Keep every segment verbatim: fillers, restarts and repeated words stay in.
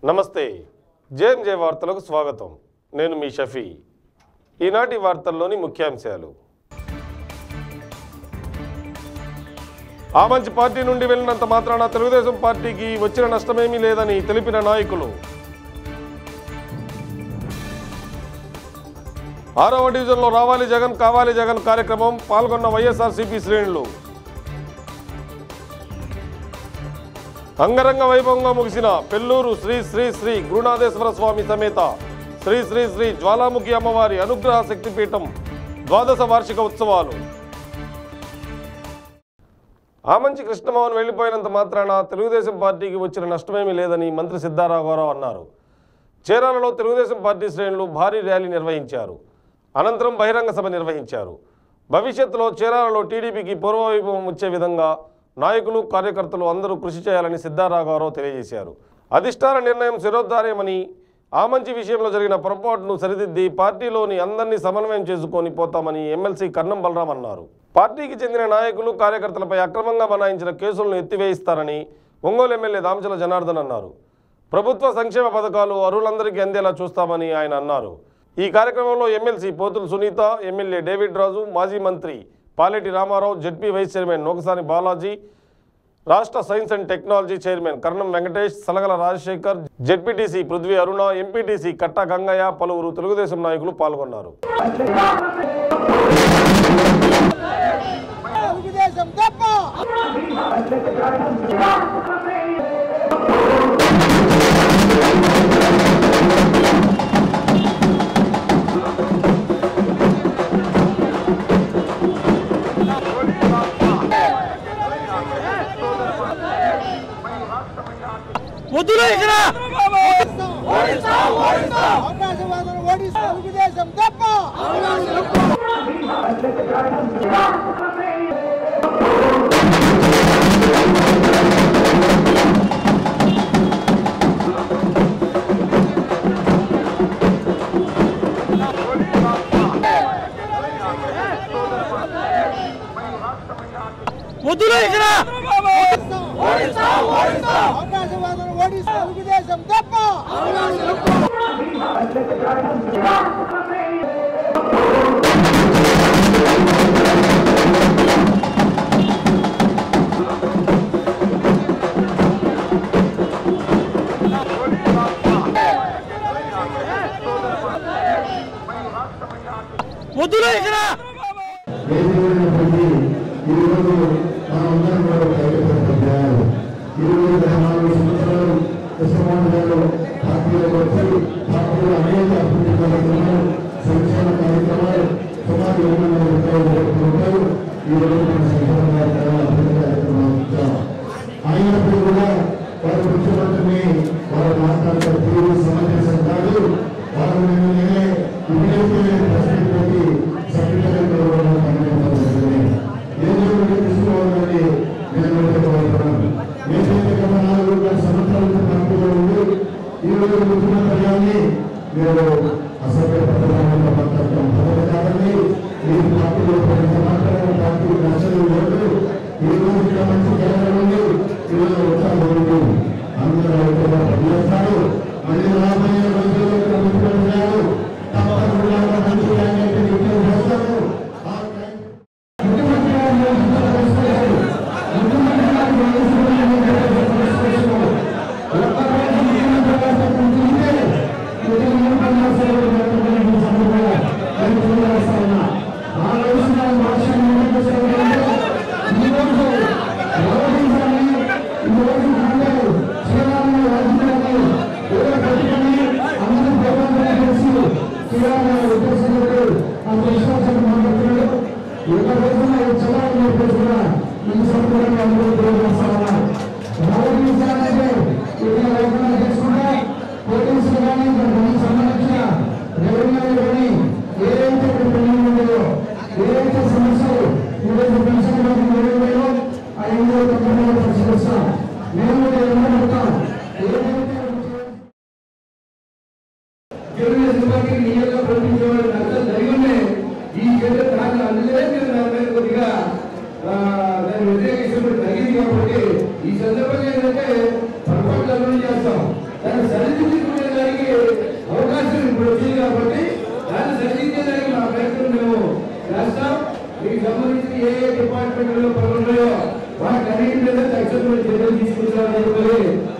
నమస్తే జేఎంజే వార్తలకు స్వాగతం నేను మీ షఫీ ఈనాటి వార్తల్లోని ముఖ్యాంశాలు ఆమంచి పార్టీ నుండి వెళ్ళినంత మాత్రాన తెలుగుదేశం పార్టీకి వచ్చిన నష్టమేమీ లేదని తెలిపిన నాయకులు ఆరవ డివిజన్లో రావాలి జగన్ కావాలి జగన్ కార్యక్రమం పాల్గొన్న వైఎస్ఆర్సీపీ శ్రేణులు అంగరంగ వైభవంగా ముగిసిన పెల్లూరు శ్రీ శ్రీ శ్రీ గురునాథేశ్వర స్వామి సమేత శ్రీ శ్రీ శ్రీ జ్వాలాముఖి అమ్మవారి అనుగ్రహ శక్తిపీఠం ద్వాదశ వార్షిక ఉత్సవాలు ఆమంచి కృష్ణమోహన్ వెళ్లిపోయినంత మాత్రాన తెలుగుదేశం పార్టీకి వచ్చిన నష్టమేమీ లేదని మంత్రి సిద్ధారాఘవరావు అన్నారు. చీరాలలో తెలుగుదేశం పార్టీ శ్రేణులు భారీ ర్యాలీ నిర్వహించారు. అనంతరం బహిరంగ సభ నిర్వహించారు. భవిష్యత్తులో చీరాలలో టీడీపీకి పూర్వవైభవం వచ్చే విధంగా నాయకులు కార్యకర్తలు అందరూ కృషి చేయాలని సిద్ధారాఘవరావు తెలియజేశారు. అధిష్టాన నిర్ణయం శిరోద్ధార్యమని ఆమంచి విషయంలో జరిగిన పొరపాటును సరిదిద్ది పార్టీలోని అందరినీ సమన్వయం చేసుకొని పోతామని ఎమ్మెల్సీ కర్ణం బలరాం అన్నారు. పార్టీకి చెందిన నాయకులు కార్యకర్తలపై అక్రమంగా బనాయించిన కేసులను ఎత్తివేయిస్తారని ఒంగోలు ఎమ్మెల్యే దామచల జనార్దన్ అన్నారు. ప్రభుత్వ సంక్షేమ పథకాలు అర్హులందరికీ అందేలా చూస్తామని ఆయన అన్నారు. ఈ కార్యక్రమంలో MLC Pothula Sunitha, MLA David Raju, మాజీ మంత్రి Paleti Ramarao, ZP vice chairman Nokasani Balaji, రాష్ట్ర science and technology chairman Karanam Venkatesh, Salagala Rajasekhar, ZPTC Prithvi Aruna, MPTC Katta Gangaiah, పలువురు తెలుగుదేశం నాయకులు పాల్గొన్నారు. సంవత్సరాల పార్టీలో ఉండి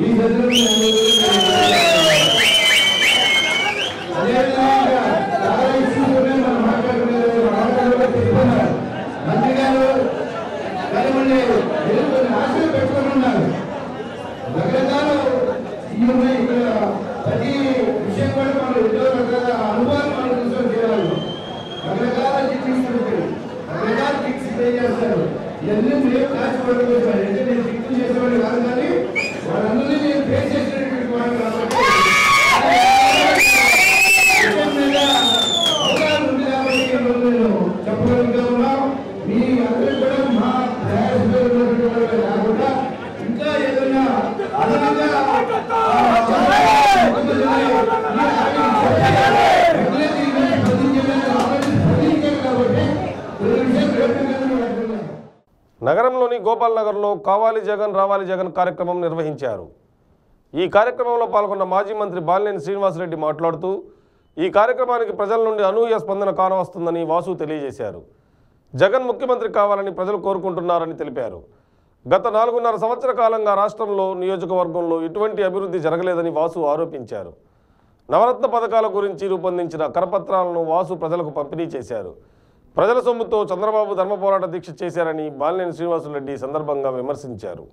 నగరంలోని గోపాల్ నగర్లో కావాలి జగన్ రావాలి జగన్ కార్యక్రమం నిర్వహించారు. ఈ కార్యక్రమంలో పాల్గొన్న మాజీ మంత్రి బాలినేని శ్రీనివాసరెడ్డి మాట్లాడుతూ ఈ కార్యక్రమానికి ప్రజల నుండి అనూహ్య స్పందన కానవస్తుందని వాసు తెలియజేశారు. జగన్ ముఖ్యమంత్రి కావాలని ప్రజలు కోరుకుంటున్నారని తెలిపారు. గత నాలుగున్నర సంవత్సర కాలంగా రాష్ట్రంలో నియోజకవర్గంలో ఎటువంటి అభివృద్ధి జరగలేదని వాసు ఆరోపించారు. నవరత్న పథకాల గురించి రూపొందించిన కరపత్రాలను వాసు ప్రజలకు పంపిణీ చేశారు. ప్రజల సొమ్ముతో చంద్రబాబు ధర్మ పోరాట దీక్ష చేశారని బాలినేని శ్రీనివాసరెడ్డి సందర్భంగా విమర్శించారు.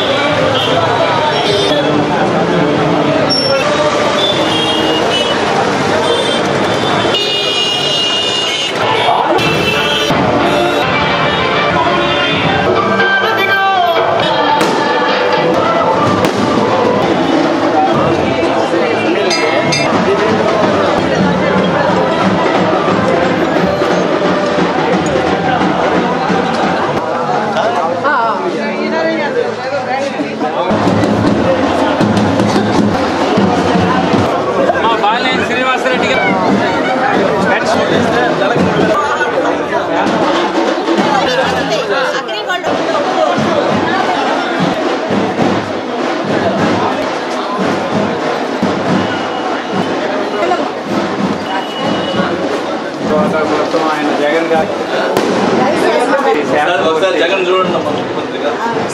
జగన్ చూడండి ముఖ్యమంత్రిగా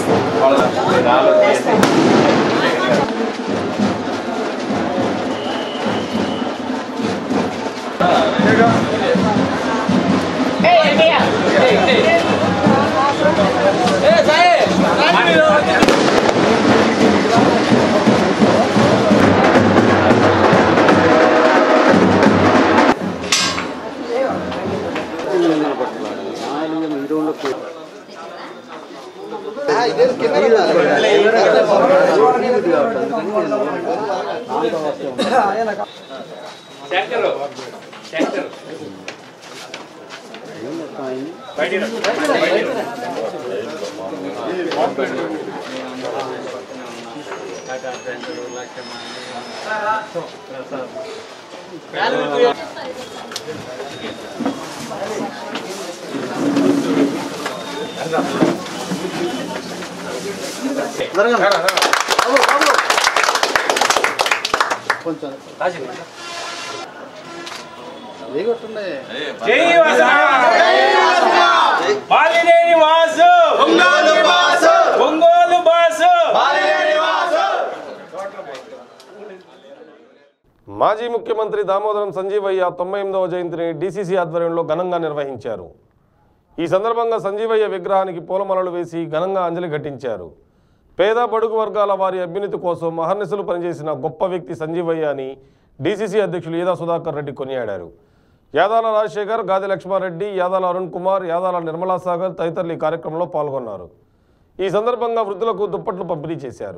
మాజీ ముఖ్యమంత్రి దామోదరం సంజీవయ్య తొంభై ఎనిమిదవ జయంతిని డీసీసీ ఆధ్వర్యంలో ఘనంగా నిర్వహించారు. ఈ సందర్భంగా సంజీవయ్య విగ్రహానికి పూలమాలలు వేసి ఘనంగా అంజలి ఘటించారు. పేద బడుగు వర్గాల వారి అభ్యున్నతి కోసం అహర్నిశలు పనిచేసిన గొప్ప వ్యక్తి సంజీవయ్య అని డీసీసీ అధ్యక్షులు యాదా సుధాకర్ రెడ్డి కొనియాడారు. యాదాల రాజశేఖర్, గాది లక్ష్మారెడ్డి, యాదాల అరుణ్ కుమార్, యాదాల నిర్మలా సాగర్ తదితరులు ఈ కార్యక్రమంలో పాల్గొన్నారు. ఈ సందర్భంగా వృద్ధులకు దుప్పట్లు పంపిణీ చేశారు.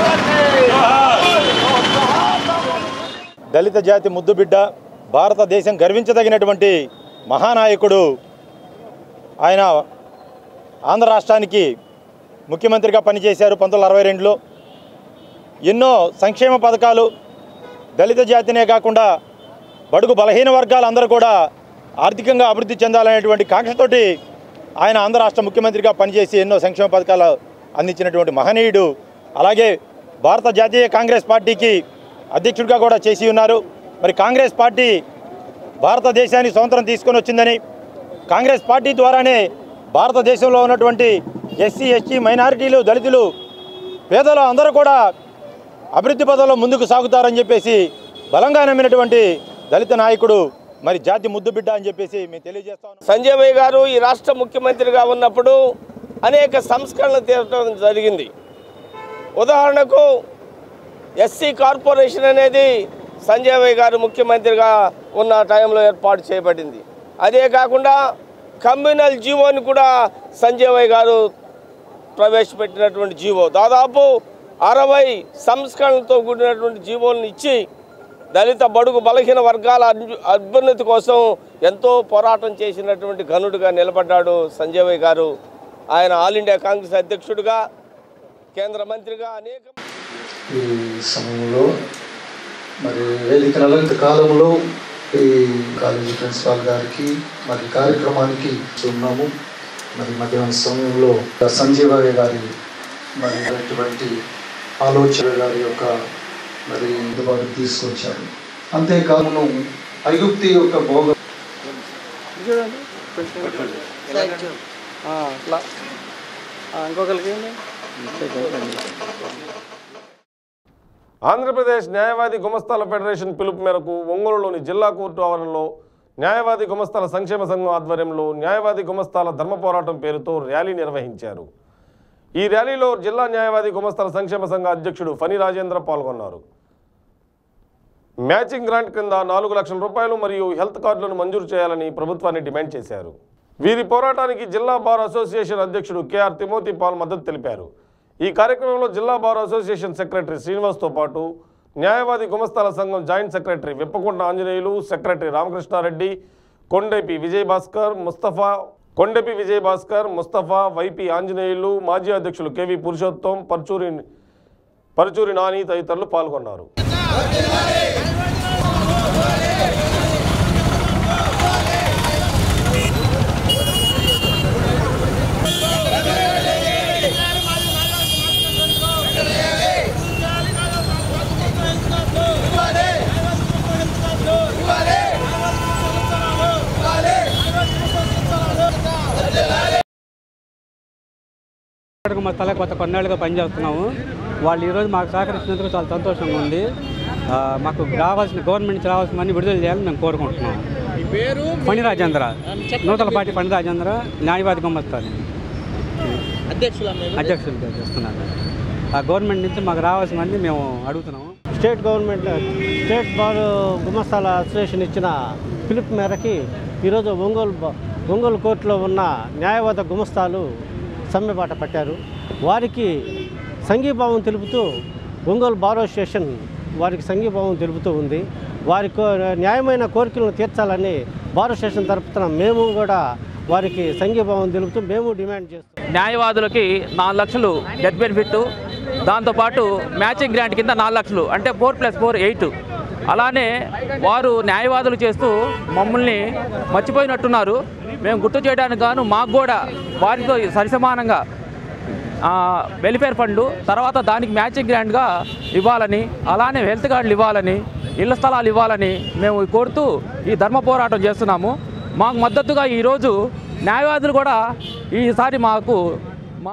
దళిత జాతి ముద్దుబిడ్డ, భారతదేశం గర్వించదగినటువంటి మహానాయకుడు ఆయన ఆంధ్ర రాష్ట్రానికి ముఖ్యమంత్రిగా పనిచేశారు. పంతొమ్మిది వందల అరవై రెండులో ఎన్నో సంక్షేమ పథకాలు దళిత జాతినే కాకుండా బడుగు బలహీన వర్గాలు అందరూ కూడా ఆర్థికంగా అభివృద్ధి చెందాలనేటువంటి కాంక్షతోటి ఆయన ఆంధ్ర రాష్ట్ర ముఖ్యమంత్రిగా పనిచేసి ఎన్నో సంక్షేమ పథకాలు అందించినటువంటి మహనీయుడు. అలాగే భారత జాతీయ కాంగ్రెస్ పార్టీకి అధ్యక్షుడిగా కూడా చేసి ఉన్నారు. మరి కాంగ్రెస్ పార్టీ భారతదేశాన్ని స్వతంత్రం తీసుకొని వచ్చిందని, కాంగ్రెస్ పార్టీ ద్వారానే భారతదేశంలో ఉన్నటువంటి ఎస్సీ, ఎస్టీ, మైనారిటీలు, దళితులు, పేదలు అందరూ కూడా అభివృద్ధి పదంలో ముందుకు సాగుతారని చెప్పేసి బలంగా నమ్మినటువంటి దళిత నాయకుడు మరి జాతి ముద్దు బిడ్డ అని చెప్పేసి మేము తెలియజేస్తాం. సంజయ్ భాయ్ గారు ఈ రాష్ట్ర ముఖ్యమంత్రిగా ఉన్నప్పుడు అనేక సంస్కరణలు తీర్చడం జరిగింది. ఉదాహరణకు ఎస్సీ కార్పొరేషన్ అనేది సంజయ్ భాయ్ గారు ముఖ్యమంత్రిగా ఉన్న టైంలో ఏర్పాటు చేయబడింది. అదే కాకుండా కమ్యూనల్ జీవోని కూడా సంజయ్ భాయ్ గారు ప్రవేశపెట్టినటువంటి జీవో, దాదాపు అరవై సంస్కరణలతో కూడినటువంటి జీవోలను ఇచ్చి దళిత బడుగు బలహీన వర్గాల అభ్యున్నతి కోసం ఎంతో పోరాటం చేసినటువంటి ఘనుడిగా నిలబడ్డాడు సంజయ్ భాయ్ గారు. ఆయన ఆల్ ఇండియా కాంగ్రెస్ అధ్యక్షుడిగా, కేంద్ర మంత్రిగా అనేక ఈ సమయంలో మరి వేదిక నలంత కాలంలో ఈ కాలేజీ ప్రిన్సిపాల్ గారికి మరి కార్యక్రమానికి ఉన్నాము. మరి మధ్యాహ్నం సమయంలో సంజయ్ భాయ్ గారి మరి అటువంటి ఆలోచన గారి యొక్క మరి అందుబాటు తీసుకొచ్చారు. అంతేకాదు ఐగుప్తి యొక్క భోగ ఆంధ్రప్రదేశ్ న్యాయవాది గుమస్తాల ఫెడరేషన్ పిలుపు మేరకు ఒంగోలులోని జిల్లా కోర్టు ఆవరణలో న్యాయవాది గుమస్తాల సంక్షేమ సంఘం ఆధ్వర్యంలో న్యాయవాది గుమస్తాల ధర్మ పోరాటం పేరుతో ర్యాలీ నిర్వహించారు. ఈ ర్యాలీలో జిల్లా న్యాయవాది గుమస్తాల సంక్షేమ సంఘ అధ్యక్షుడు ఫణి రాజేంద్ర పాల్గొన్నారు. మ్యాచింగ్ గ్రాంట్ కింద నాలుగు లక్షల రూపాయలు మరియు హెల్త్ కార్డులను మంజూరు చేయాలని ప్రభుత్వాన్ని డిమాండ్ చేశారు. వీరి పోరాటానికి జిల్లా బార్ అసోసియేషన్ అధ్యక్షుడు కేఆర్ తిమోతి పాల్ మద్దతు తెలిపారు. ఈ కార్యక్రమంలో జిల్లా బార్ అసోసియేషన్ సెక్రటరీ శ్రీనివాస్తో పాటు న్యాయవాది గుమస్తాల సంఘం joint secretary Vippakonda Anjaneyulu, secretary Ramakrishna Reddy, Kondepi Vijayabhaskar, Mustafa Kondepi Vijayabhaskar, Mustafa, YP Anjaneyulu, మాజీ అధ్యక్షులు కేవి పురుషోత్తం, పర్చూరి పరుచూరి నాని తదితరులు పాల్గొన్నారు. మా తల కొత్త కొన్నేళ్ళుగా పనిచేస్తున్నాము. వాళ్ళు ఈరోజు మాకు సహకరించినందుకు చాలా సంతోషంగా ఉంది. మాకు రావాల్సిన గవర్నమెంట్ నుంచి రావాల్సిన అన్ని విడుదల చేయాలని మేము కోరుకుంటున్నాం. ఫణి రాజేంద్ర, నూతలపాటి ఫణి రాజేంద్ర, న్యాయవాది గుమస్తాలు అధ్యక్షులు అధ్యక్షులుగా చేస్తున్నారు. ఆ గవర్నమెంట్ నుంచి మాకు రావాల్సినవన్నీ మేము అడుగుతున్నాము. స్టేట్ గవర్నమెంట్ స్టేట్ బార్ గుమస్తాల అసోసియేషన్ ఇచ్చిన పిలుపు మేరకి ఈరోజు ఒంగోలు ఒంగోలు కోర్టులో ఉన్న న్యాయవాద గుమస్తాలు సమ్మెబాట పట్టారు. వారికి సంఘీభావం తెలుపుతూ ఒంగోలు బార్ అసోసియేషన్ వారికి సంఘీభావం తెలుపుతూ ఉంది. వారి న్యాయమైన కోరికలను తీర్చాలని బార్ అసోసియేషన్ తరపున మేము కూడా వారికి సంఘీభావం తెలుపుతూ మేము డిమాండ్ చేస్తాం. న్యాయవాదులకి నాలుగు లక్షలు డెత్ బెనిఫిట్, దాంతోపాటు మ్యాచింగ్ గ్రాంట్ కింద నాలుగు లక్షలు అంటే ఫోర్ ప్లస్ ఫోర్ ఎయిట్. అలానే వారు న్యాయవాదులు చేస్తూ మమ్మల్ని మర్చిపోయినట్టున్నారు. మేము గుర్తు చేయడానికి గాను మాకు కూడా వారితో సరిసమానంగా వెల్ఫేర్ ఫండ్లు, తర్వాత దానికి మ్యాచింగ్ గ్రాంట్గా ఇవ్వాలని, అలానే హెల్త్ కార్డులు ఇవ్వాలని, ఇళ్ల స్థలాలు ఇవ్వాలని మేము కోరుతూ ఈ ధర్మ పోరాటం చేస్తున్నాము. మాకు మద్దతుగా ఈరోజు న్యాయవాదులు కూడా ఈసారి మాకు మా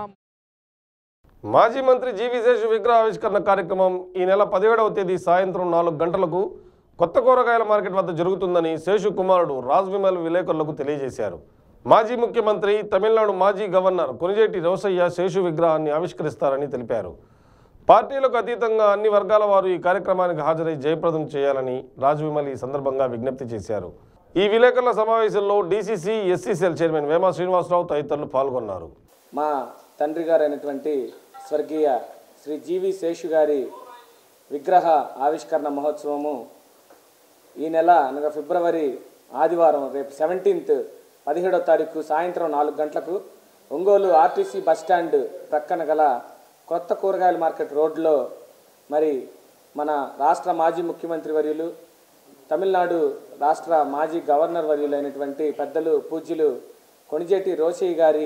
మాజీ మంత్రి జీవి శేషు విగ్రహ ఆవిష్కరణ కార్యక్రమం ఈ నెల పదిహేడవ తేదీ సాయంత్రం నాలుగు గంటలకు కొత్త కూరగాయల మార్కెట్ వద్ద జరుగుతుందని శేషు కుమారుడు రాజ్ విమల్ విలేకరులకు తెలియజేశారు. మాజీ ముఖ్యమంత్రి, తమిళనాడు మాజీ గవర్నర్ కొనిజేటి రోసయ్య శేషు విగ్రహాన్ని ఆవిష్కరిస్తారని తెలిపారు. పార్టీలకు అతీతంగా అన్ని వర్గాల వారు ఈ కార్యక్రమానికి హాజరై జయప్రదం చేయాలని రాజ్ విమల్ ఈ సందర్భంగా విజ్ఞప్తి చేశారు. ఈ విలేకరుల సమావేశంలో DCC SCCL chairman Vema Srinivasarao తదితరులు పాల్గొన్నారు. మా తండ్రి గారు అయినటువంటి స్వర్గీయ శ్రీ జీవి శేషు గారి విగ్రహ ఆవిష్కరణ మహోత్సవము ఈ నెల అనగా ఫిబ్రవరి ఆదివారం రేపు సెవెంటీన్త్ పదిహేడవ తారీఖు సాయంత్రం నాలుగు గంటలకు ఒంగోలు ఆర్టీసీ బస్టాండ్ ప్రక్కన గల కొత్త కూరగాయల మార్కెట్ రోడ్లో మరి మన రాష్ట్ర మాజీ ముఖ్యమంత్రి వర్యులు, తమిళనాడు రాష్ట్ర మాజీ గవర్నర్ వర్యులైనటువంటి పెద్దలు పూజ్యులు కొణిజేటి రోసయ్య గారి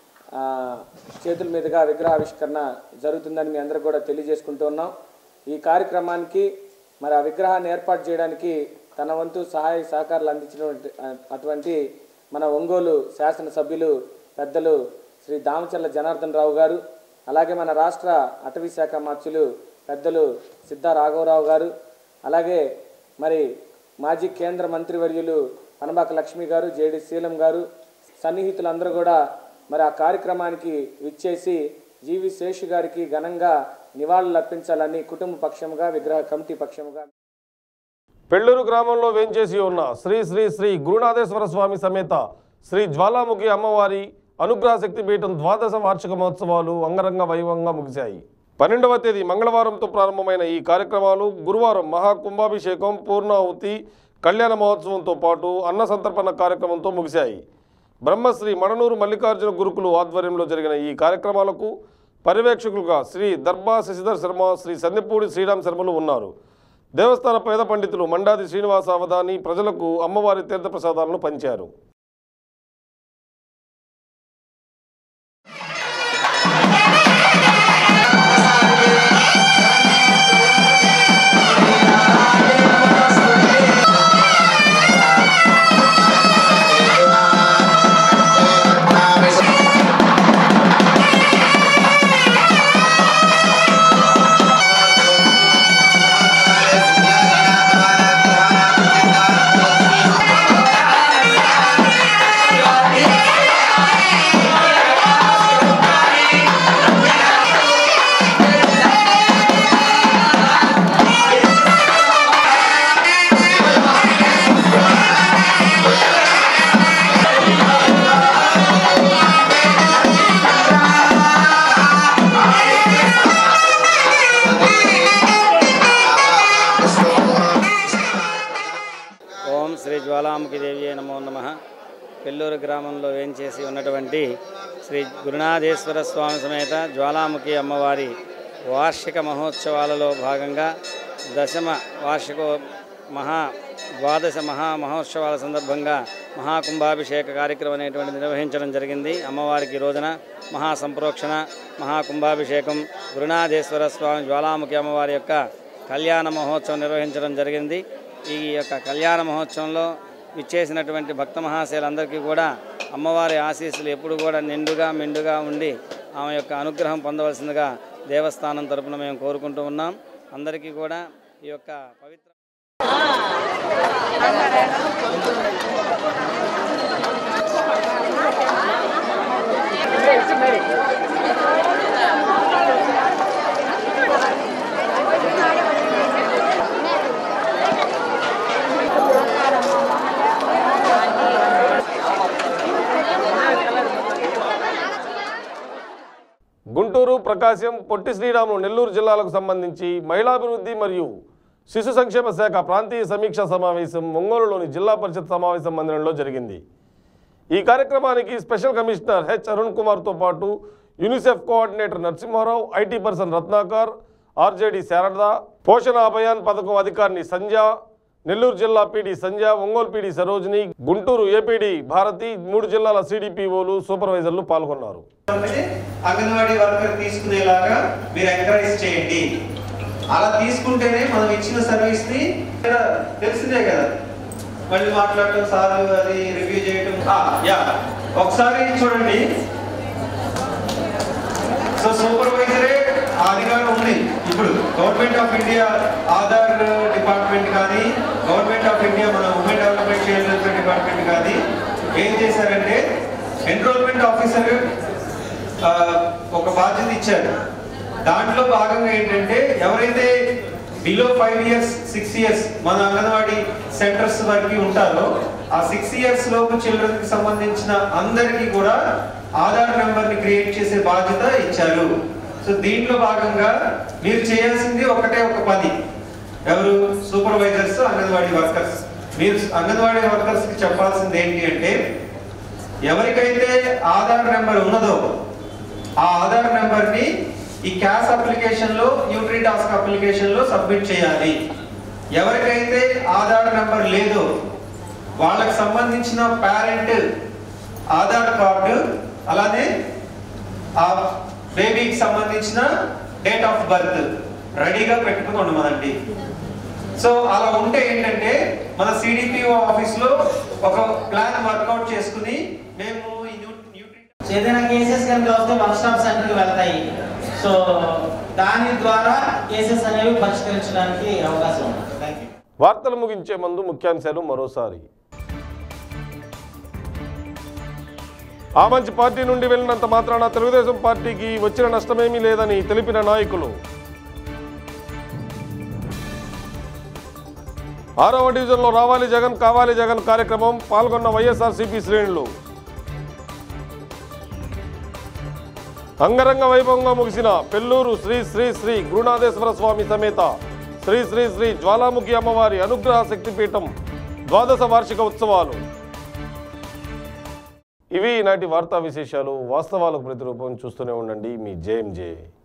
చేతుల మీదుగా విగ్రహావిష్కరణ జరుగుతుందని మీ అందరూ కూడా తెలియజేసుకుంటూ ఉన్నాం. ఈ కార్యక్రమానికి మరి ఆ విగ్రహాన్ని ఏర్పాటు చేయడానికి తన వంతు సహాయ సహకారాలు అందించినటువంటి అటువంటి మన ఒంగోలు శాసనసభ్యులు పెద్దలు శ్రీ దామచర్ల జనార్దన్ రావు గారు, అలాగే మన రాష్ట్ర అటవీ శాఖ మంత్రులు పెద్దలు సిద్ధా రాఘవరావు గారు, అలాగే మరి మాజీ కేంద్ర మంత్రివర్యులు పనబాక లక్ష్మి గారు, జేడి శీలం గారు, సన్నిహితులందరూ కూడా మరి ఆ కార్యక్రమానికి విచ్చేసి జీవి శేషు గారికి ఘనంగా నివాళులు అర్పించాలని కుటుంబ పక్షముగా, విగ్రహ కమిటీ పక్షముగా పెళ్ళూరు గ్రామంలో వేంచేసి ఉన్న శ్రీ శ్రీ శ్రీ గురునాథేశ్వర స్వామి సమేత శ్రీ జ్వాలాముఖి అమ్మవారి అనుగ్రహ శక్తిపీఠం ద్వాదశ వార్షిక మహోత్సవాలు అంగరంగ వైభవంగా ముగిశాయి. పన్నెండవ తేదీ మంగళవారంతో ప్రారంభమైన ఈ కార్యక్రమాలు గురువారం మహాకుంభాభిషేకం, పూర్ణాహుతి, కళ్యాణ మహోత్సవంతో పాటు అన్న సంతర్పణ కార్యక్రమంతో ముగిశాయి. బ్రహ్మశ్రీ మడనూరు మల్లికార్జున గురుకులు ఆధ్వర్యంలో జరిగిన ఈ కార్యక్రమాలకు పర్యవేక్షకులుగా శ్రీ దర్బా శశిధర్ శర్మ, శ్రీ సందెపూడి శ్రీరామ్ శర్మలు ఉన్నారు. దేవస్థాన పేద పండితులు మండాది శ్రీనివాస అవధాని ప్రజలకు అమ్మవారి తీర్థప్రసాదాలను పంచారు. శ్రీ జ్వాలాముఖి దేవి నమో నమః. పెళ్ళూరు గ్రామంలో వేంచేసి ఉన్నటువంటి శ్రీ గురునాథేశ్వర స్వామి సమేత జ్వాలాముఖి అమ్మవారి వార్షిక మహోత్సవాలలో భాగంగా దశమ వార్షిక మహా ద్వాదశ మహా మహోత్సవాల సందర్భంగా మహాకుంభాభిషేక కార్యక్రమం అనేటువంటిది నిర్వహించడం జరిగింది. అమ్మవారికి రోజున మహాసంప్రోక్షణ, మహాకుంభాభిషేకం, గురునాథేశ్వర స్వామి జ్వాలాముఖి అమ్మవారి యొక్క కళ్యాణ మహోత్సవం నిర్వహించడం జరిగింది. ఈ యొక్క కళ్యాణ మహోత్సవంలో విచ్చేసినటువంటి భక్త మహాశయులందరికీ కూడా అమ్మవారి ఆశీస్సులు ఎప్పుడు కూడా నిండుగా మెండుగా ఉండి ఆమె యొక్క అనుగ్రహం పొందవలసిందిగా దేవస్థానం తరపున మేము కోరుకుంటూ ఉన్నాం. అందరికీ కూడా ఈ యొక్క పవిత్ర గుంటూరు, ప్రకాశం, పొట్టి శ్రీరాములు, నెల్లూరు జిల్లాలకు సంబంధించి మహిళాభివృద్ధి మరియు శిశు సంక్షేమ శాఖ ప్రాంతీయ సమీక్షా సమావేశం ఒంగోలులోని జిల్లా పరిషత్ సమావేశం మందిరంలో జరిగింది. ఈ కార్యక్రమానికి స్పెషల్ కమిషనర్ హెచ్ అరుణ్ కుమార్తో పాటు UNICEF coordinator Narasimharao, IT person Ratnakar, RJD Sharada, Poshan Abhiyan పథకం అధికారిని సంధ్య, నెల్లూరు జిల్లా PD Sandhya, Ongole PD Sarojini, Guntur APD Bharati, మూడు జిల్లాల సిడిపిఓలు, సూపర్వైజర్లు పాల్గొన్నారు. అంగన్వాడీ వర్కర్ తీసుకునేలాగా మీరు ఎంకరేజ్ చేయండి. అలా తీసుకుంటేనే మనం ఇచ్చిన సర్వీస్ ని తెలిసిందే కదా, మళ్ళీ మాట్లాడటం, సార్ అది రివ్యూ చేయటం. యా ఒకసారి చూడండి. సో సూపర్వైజరే అధికారం ఉంది. ఇప్పుడు government of India Aadhaar department కానీ, గవర్నమెంట్ ఆఫ్ ఇండియా మన women development child welfare department కానీ ఏం చేశారంటే ఎన్రోల్మెంట్ ఆఫీసర్ ఒక బాధ్యత ఇచ్చారు. దాంట్లో భాగంగా ఏంటంటే ఎవరైతే below five years six years మన అంగన్వాడీ సెంటర్స్ వరకు ఉంటారో ఆ సిక్స్ ఇయర్స్ లోపు చిల్డ్రన్ కి సంబంధించిన అందరికీ కూడా ఆధార్ నెంబర్ ని క్రియేట్ చేసే బాధ్యత ఇచ్చారు. సో దీంట్లో భాగంగా మీరు చేయాల్సింది ఒకటే ఒక పని. ఎవరు? Supervisors, anganwadi workers. మీరు అంగన్వాడీ వర్కర్స్ కి చెప్పాల్సింది ఏంటి అంటే ఎవరికైతే ఆధార్ నెంబర్ ఉన్నదో ఆ ఆధార్ నెంబర్ ని ఈ క్యాష్ అప్లికేషన్ లో, న్యూట్రీ టాస్క్ అప్లికేషన్ లో సబ్మిట్ చేయాలి. ఎవరికైతే ఆధార్ నెంబర్ లేదో వాళ్ళకి సంబంధించిన పేరెంట్ ఆధార్ కార్డు, అలానే ఆ బేబీకి సంబంధించిన డేట్ ఆఫ్ బర్త్ రెడీగా పెట్టుకుని ఉండమనండి. సో అలా ఉంటే ఏంటంటే మన సిడిపిఓ ఆఫీస్ లో ఒక ప్లాన్ వర్కౌట్ చేసుకుని మేము ఏదైనా కేసెస్ కనుక వస్తే వన్ స్టాప్ సెంటర్కి వెళ్తాయి. సో దాని ద్వారా కేసెస్ అనేవి పరిష్కరించడానికి అవకాశం ఉంది. Thank you. వార్తలు ముగించే ముందు ముఖ్యాంశాలు మరోసారి. ఆ మంచి పార్టీ నుండి వెళ్ళినంత మాత్రాన తెలుగుదేశం పార్టీకి వచ్చిన నష్టమేమీ లేదని తెలిపిన నాయకులు. ఆరవ డివిజన్లో రావాలి జగన్ కావాలి జగన్ కార్యక్రమం పాల్గొన్న వైఎస్ఆర్సీపీ శ్రేణులు. అంగరంగ వైభవంగా ముగిసిన పెల్లూరు శ్రీ శ్రీ శ్రీ గురునాథేశ్వర స్వామి సమేత శ్రీ శ్రీ శ్రీ జ్వాలాముఖి అమ్మవారి అనుగ్రహ శక్తిపీఠం ద్వాదశ వార్షిక ఉత్సవాలు. ఇవి ఈనాటి వార్తా విశేషాలు. వాస్తవాలకు ప్రతిరూపం చూస్తూనే ఉండండి మీ జేఎంజే.